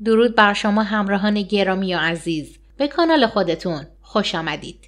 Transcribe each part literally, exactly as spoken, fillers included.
درود بر شما همراهان گرامی و عزیز. به کانال خودتون خوش آمدید.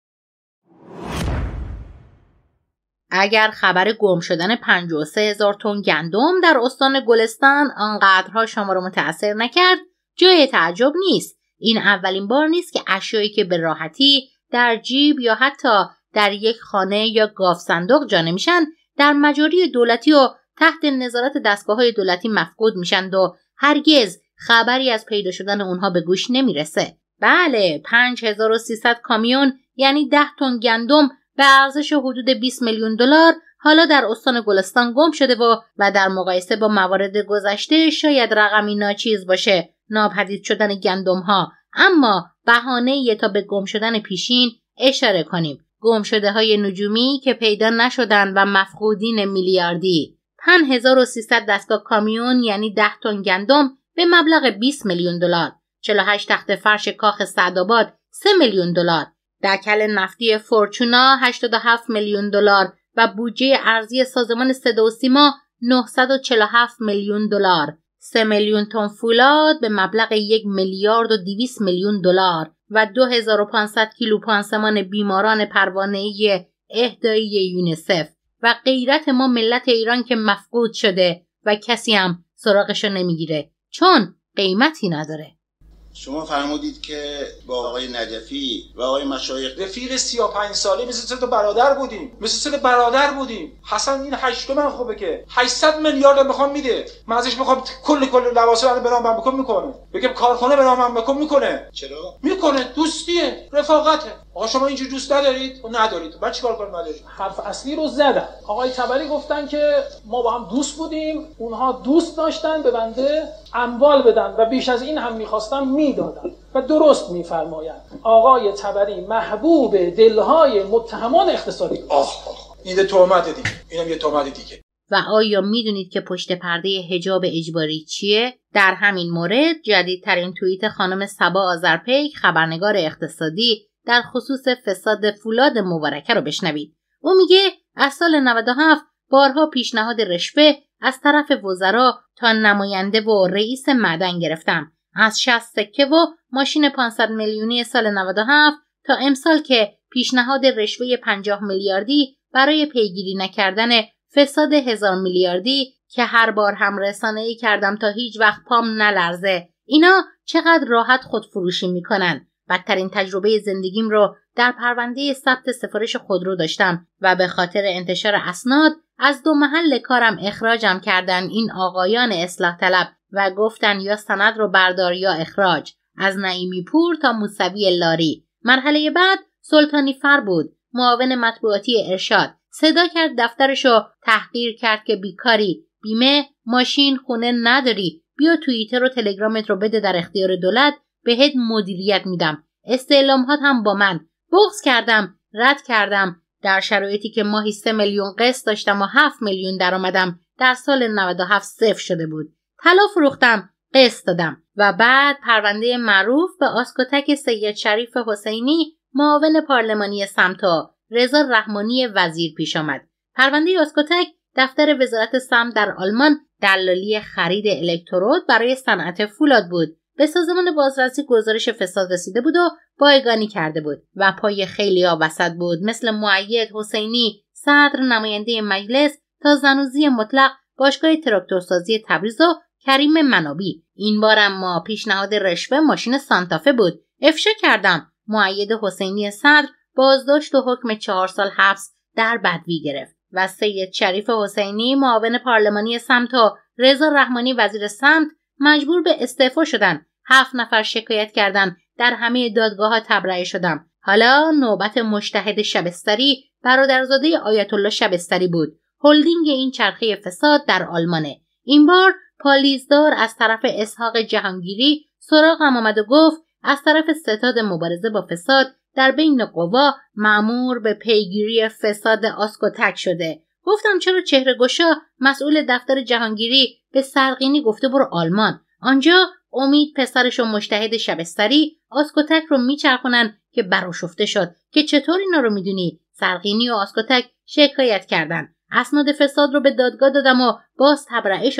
اگر خبر گم شدن پنجاه و سه هزار تن گندم در استان گلستان آنقدرها شما رو متأثر نکرد، جای تعجب نیست. این اولین بار نیست که اشیایی که به راحتی در جیب یا حتی در یک خانه یا گاف صندوق جا نمیشن، در مجاری دولتی و تحت نظارت دستگاه‌های دولتی مفقود میشن و هرگز خبری از پیدا شدن اونها به گوش نمیرسه. بله، پنج هزار و سیصد کامیون یعنی ده تن گندم به ارزش حدود بیست میلیون دلار حالا در استان گلستان گم شده و و در مقایسه با موارد گذشته شاید رقمی ناچیز باشه ناپدید شدن گندم ها، اما بهانه‌ای تا به گم شدن پیشین اشاره کنیم. گم شده های نجومی که پیدا نشدن و مفقودین میلیاردی. پنج هزار و سیصد دستگاه کامیون یعنی ده تن گندم به مبلغ بیست میلیون دلار، چهل و هشت تخت فرش کاخ سعدآباد سه میلیون دلار، دکل نفتی فورچونا هشتاد و هفت میلیون دلار و بودجه ارزی سازمان صدا و سیما نهصد و چهل و هفت میلیون دلار، سه میلیون تن فولاد به مبلغ یک میلیارد و دویست میلیون دلار و دو هزار و پانصد کیلو پانسمان بیماران پروانه‌ای اهدایی یونیسف و غیرت ما ملت ایران که مفقود شده و کسی هم سراغشو نمیگیره چون قیمتی نداره. شما فرمودید که با آقای نجفی و آقای مشایخ رفیق سی و پنج ساله مثل سه تا برادر بودیم مثل سه برادر بودیم. حسن این هشت من خوبه که هشتصد میلیارد میخوام میده، من ازش میخوام کل کل لباس رو به نامم بکن میکنه، بگم کارخانه به نامم بکن میکنه. چرا میکنه؟ دوستیه، رفاقته. آقا شما اینجوری دوست ندارید؟ و ندارید، بعد چیکار کنم؟ ندارید. حرف اصلی رو زدن. آقای تبری گفتن که ما با هم دوست بودیم، اونها دوست داشتن به بنده اموال بدن و بیش از این هم میخواستن میدادن و درست میفرمایند. آقای تبری محبوب دلهای متهمان اقتصادی. آخ آخ این تهمت دیگه، اینم یه تهمت دیگه. و آیا میدونید که پشت پرده حجاب اجباری چیه؟ در همین مورد جدیدترین توییت خانم صبا آذرپیک خبرنگار اقتصادی در خصوص فساد فولاد مبارکه رو بشنوید. او میگه از سال نود و هفت بارها پیشنهاد رشوه از طرف وزرا تا نماینده و رئیس معدن گرفتم. از شصت سکه و ماشین پانصد میلیونی سال نود و هفت تا امسال که پیشنهاد رشوه پنجاه میلیاردی برای پیگیری نکردن فساد هزار میلیاردی که هر بار هم رسانه‌ای کردم تا هیچ وقت پام نلرزه. اینا چقدر راحت خودفروشی میکنن. بدترین تجربه زندگیم رو در پرونده ثبت سفارش خودرو داشتم و به خاطر انتشار اسناد از دو محل کارم اخراجم کردن این آقایان اصلاح طلب و گفتن یا سند رو بردار یا اخراج. از نعیمی پور تا موسوی لاری. مرحله بعد سلطانی فر بود، معاون مطبوعاتی ارشاد. صدا کرد دفترشو تحقیر کرد که بیکاری، بیمه، ماشین، خونه نداری، بیا توییتر و تلگرامت رو بده در اختیار دولت، بهت مدیریت میدم. استعلامات هم با من. بغض کردم، رد کردم. در شرایطی که ماهی سه میلیون قسط داشتم و هفت میلیون درآمدم در سال نود و هفت صفر شده بود. طلا فروختم، قسط دادم و بعد پرونده معروف به آسکوتک سید شریف حسینی معاون پارلمانی سمتا رضا رحمانی وزیر پیش آمد. پرونده آسکوتک دفتر وزارت سمت در آلمان دلالی خرید الکترود برای صنعت فولاد بود. به سازمان بازرسی گزارش فساد رسیده بود و بایگانی کرده بود و پای خیلی‌ها وسط بود، مثل مؤید حسینی صدر نماینده مجلس تا زنوزی مطلق باشگاه تراکتورسازی تبریز و کریم منابی. این بار اما پیشنهاد رشوه ماشین سانتافه بود. افشا کردم. مؤید حسینی صدر بازداشت و حکم چهار سال حبس در بدوی گرفت و سید شریف حسینی معاون پارلمانی سمت و رضا رحمانی وزیر سمت مجبور به استعفا شدن. هفت نفر شکایت کردن، در همه دادگاه ها تبرئه شدم. حالا نوبت مجتهد شبستری برادرزاده آیت الله شبستری بود. هلدینگ این چرخه فساد در آلمانه. این بار پالیزدار از طرف اسحاق جهانگیری سراغم آمد و گفت از طرف ستاد مبارزه با فساد در بین قوا مأمور به پیگیری فساد آسکوتک شده. گفتم چرا چهره گشا مسئول دفتر جهانگیری به سرقینی گفته برو آلمان. آنجا امید پسرش و مجتهد شبستری آسکوتک رو میچرخونن که براشفته شد که چطور اینا رو میدونی؟ سرقینی و آسکوتک شکایت کردن. اسناد فساد رو به دادگاه دادم و باز تبرئه شدم.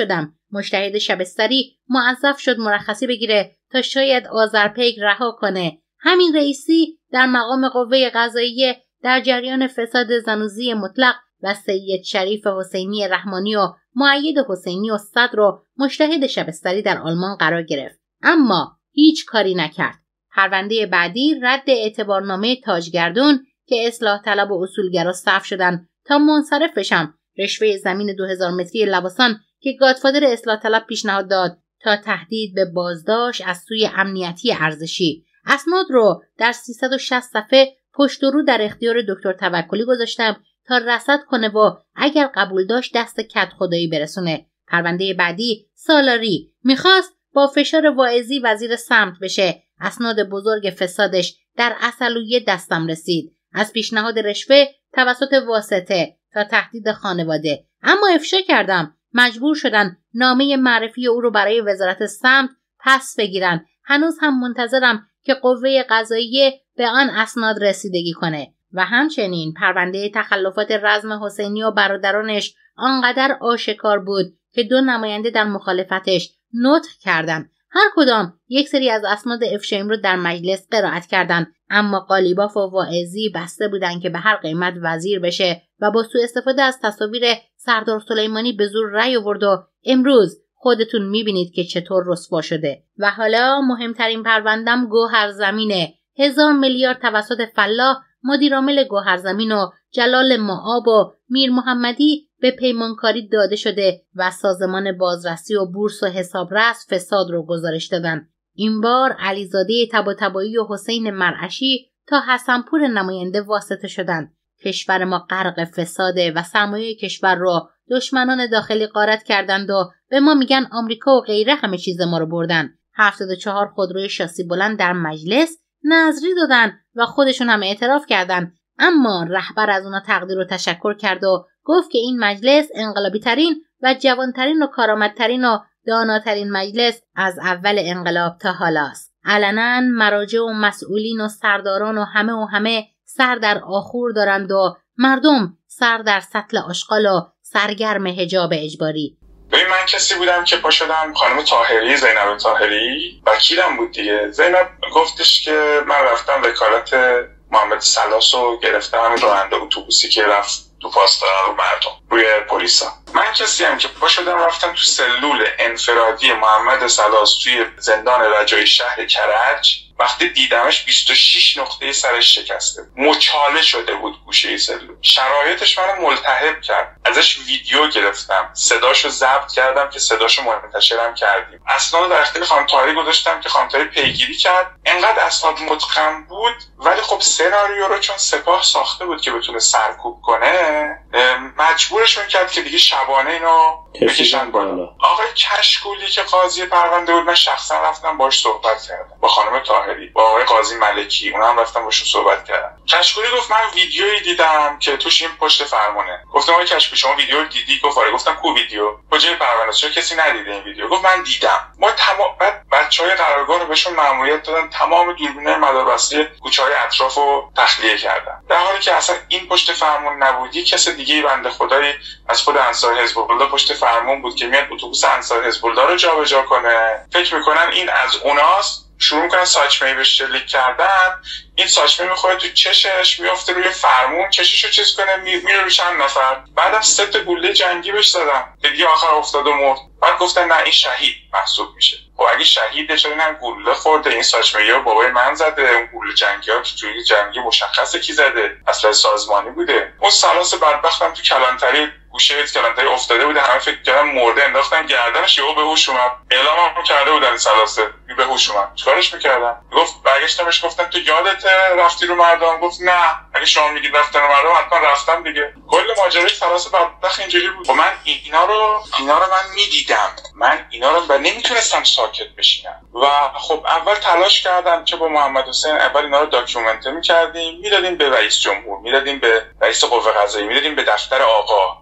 مجتهد شبستری موظف شد مرخصی بگیره تا شاید آذرپیک رها کنه. همین رئیسی در مقام قوه قضاییه در جریان فساد زنوزی مطلق و سید شریف حسینی رحمانی و مؤید حسینی استاد رو مجتهد شبستری در آلمان قرار گرفت، اما هیچ کاری نکرد. پرونده بعدی رد اعتبارنامه تاجگردون که اصلاح طلب و اصولگرا صف شدن تا منصرف بشم، رشوه زمین دو هزار متری لواسان که گادفادر اصلاح طلب پیشنهاد داد تا تهدید به بازداشت از سوی امنیتی ارزشی. اسناد رو در سیصد و شصت صفحه پشت و رو در اختیار دکتر توکلی گذاشتم تا رصد کنه و اگر قبول داشت دست کد خدایی برسونه. پرونده بعدی سالاری میخواست با فشار واعظی وزیر سمت بشه. اسناد بزرگ فسادش در اصلویه دستم رسید، از پیشنهاد رشوه توسط واسطه تا تهدید خانواده، اما افشا کردم. مجبور شدن نامه معرفی او رو برای وزارت سمت پس بگیرن. هنوز هم منتظرم که قوه قضاییه به آن اسناد رسیدگی کنه. و همچنین پرونده تخلفات رزم حسینی و برادرانش آنقدر آشکار بود که دو نماینده در مخالفتش نطق کردند. هر کدام یک سری از اسناد افشایم رو در مجلس قرائت کردند، اما قالیباف و واعظی بسته بودند که به هر قیمت وزیر بشه و با سوء استفاده از تصاویر سردار سلیمانی به زور رأی آورد و امروز خودتون میبینید که چطور رسوا شده. و حالا مهمترین پروندم گوهرزمینه. هزار میلیارد توسط فلاح مدیرعامل گوهرزمین و جلال معاب و میر محمدی به پیمانکاری داده شده و سازمان بازرسی و بورس و حسابرس فساد رو گزارش دادن. این بار علیزاده طباطبایی و حسین مرعشی تا حسنپور نماینده واسطه شدند. کشور ما غرق فساده و سرمایه کشور رو دشمنان داخلی غارت کردند و به ما میگن آمریکا و غیره همه چیز ما رو بردن. هفتاد و چهار خودروی شاسی بلند در مجلس نظری دادن و خودشون هم اعتراف کردن، اما رهبر از اونا تقدیر و تشکر کرد و گفت که این مجلس انقلابی ترین و جوانترین و کارآمدترین و داناترین مجلس از اول انقلاب تا حالاست. علنا مراجع و مسئولین و سرداران و همه و همه سر در آخور دارند و مردم سر در سطل آشغال و سرگرم حجاب اجباری. ببین من کسی بودم که پا شدم خانم طاهری، زینب طاهری وکیلم بود دیگه. زینب گفتش که من رفتم وکالت محمد سلاس رو گرفتم، راننده اتوبوسی که رفت تو پاسداران رو مردم روی پلیسا. من کسی هم که پا شدم رفتم تو سلول انفرادی محمد سلاس توی زندان رجایی شهر کرج. وقتی دیدمش بیست و شش نقطه سرش شکسته، مچاله شده بود گوشه سلول. شرایطش منو ملتهب کرد. ازش ویدیو گرفتم، صداشو ضبط کردم که صداشو منتشرم کردیم. اسناد در اختیار خانم طاهری گذاشتم که خانم طاهری پیگیری کرد. انقدر اسناد متقن بود، ولی خب سناریو رو چون سپاه ساخته بود که بتونه سرکوب کنه، مجبورشون کرد که دیگه شبانه اینو بکشن بالا. آقای کشکولی که قاضی پرونده بود، من شخصا رفتم باهاش صحبت کردم، با خانم طاهری، با آقای قاضی ملکی، اونها هم رفتم باشون صحبت کردم. کشکولی گفت من ویدیویی دیدم که توش این پشت فرمونه. گفتم آقای کشکولی شما ویدیو رو دیدی؟ گفت آره. گفتم کو ویدیو؟ کجای پرونده؟ چرا کسی ندیده این ویدیو؟ گفت من دیدم. ما تمام بعد بچهای قرارگاه رو بهشون مأموریت دادن تمام دوربینای مداربسته کوچه‌های اطرافو تخلیه کردن، در حالی که اصلا این پشت فرمون نبودی. کس دیگه بنده خدایی از خود انصار حزب الله پشت فرمون بود که میاد اتوبوس انصار حزب الله رو جابجا کنه. فکر میکنن این از اوناست، شروع میکنن ساچمه‌ای بهش شلیک کردن. این ساچمه میخوره تو چشش، میافته روی فرمون، چششو چیز کنه، میره روی چند نفر. بعدم سه تا گوله جنگی بهش زدن که دیگه آخر افتاد و مرد. بعد گفتن نه این شهید محسوب میشه. خب اگه شهیده چرا اینم گوله خورده؟ این ساچمه‌ای رو بابای من زده. اون گوله جنگی ها تو توی جنگی مشخصه کی زده، اصلا سازمانی بوده. اون سلاس بدبختم تو کلانتری گوشه کلانتری افتاده بوده، همه فکر کردن مرده، انداختن گردنش، یهو به هوش اومد. اعلام کرده بودن سلاسه به هوش اومد. چیکارش میکردن؟ گفت برگشتمش گفتن تو یادت رفتی رو مردم؟ گفت نه، اگه شما میگید رفتن رو مردم حتما رفتم دیگه. کل ماجرای سلاسه بدبخت اینجوری بود. خب من اینا رو اینا رو من میدیدم، من اینا رو نمیتونستم ساکت بشینم و خب اول تلاش کردم که با محمد حسین اول اینا رو داکیومنت می‌کردیم، میدادیم به رئیس جمهور، میدادیم به رئیس قوه قضاییه، میدادیم به دفتر آقا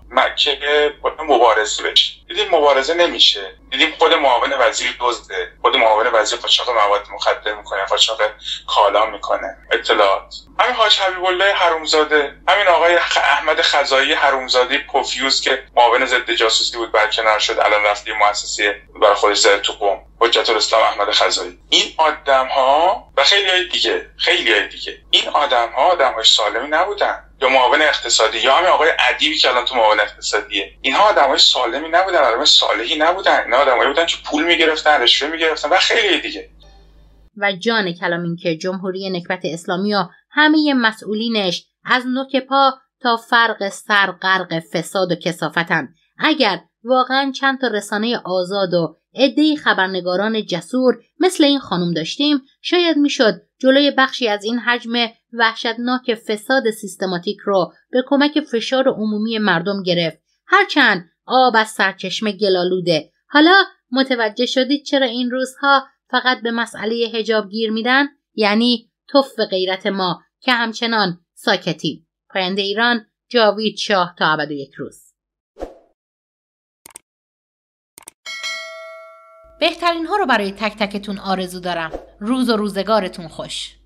که مبارزه بشه. دیدیم مبارزه نمیشه. دیدیم خود معاون وزیر دزده، خود معاون وزیر قاچاق مواد مخدر میکنه، قاچاق کالا میکنه. اطلاعات همین حاج حبیب الله حرومزاده، همین آقای احمد خزایی حرومزاده پوفیوز که معاون ضد جاسوسی بود برکنار شد، الان رفت یه مؤسسه برای خودش زده تو قم، حجت الاسلام احمد خزایی. این آدم‌ها و خیلی‌های دیگه خیلی‌های دیگه این آدم‌ها آدم‌های سالمی نبودن. یا معاون اقتصادی یا همین آقای ادیبی که الان تو معاون اقتصادیه، اینها آدم‌های سالمی نبودن، آدم‌های صالحی نبودن. اینا آدمایی بودن که پول می‌گرفتن، رشوه می‌گرفتن و خیلی دیگه. و جان کلام این که جمهوری نکبت اسلامی و همه مسئولینش از نوک پا تا فرق سر غرق فساد و کثافتن. اگر واقعا چند تا رسانه آزاد و عده‌ای خبرنگاران جسور مثل این خانم داشتیم، شاید میشد جلوی بخشی از این حجم وحشتناک فساد سیستماتیک رو به کمک فشار عمومی مردم گرفت. هرچند آب از سرچشمه گلالوده. حالا متوجه شدید چرا این روزها فقط به مسئله حجاب گیر میدن؟ یعنی توف غیرت ما که همچنان ساکتیم. پاینده ایران، جاوید شاه، تا ابد و یک روز. بهترین ها رو برای تک تکتون آرزو دارم. روز و روزگارتون خوش.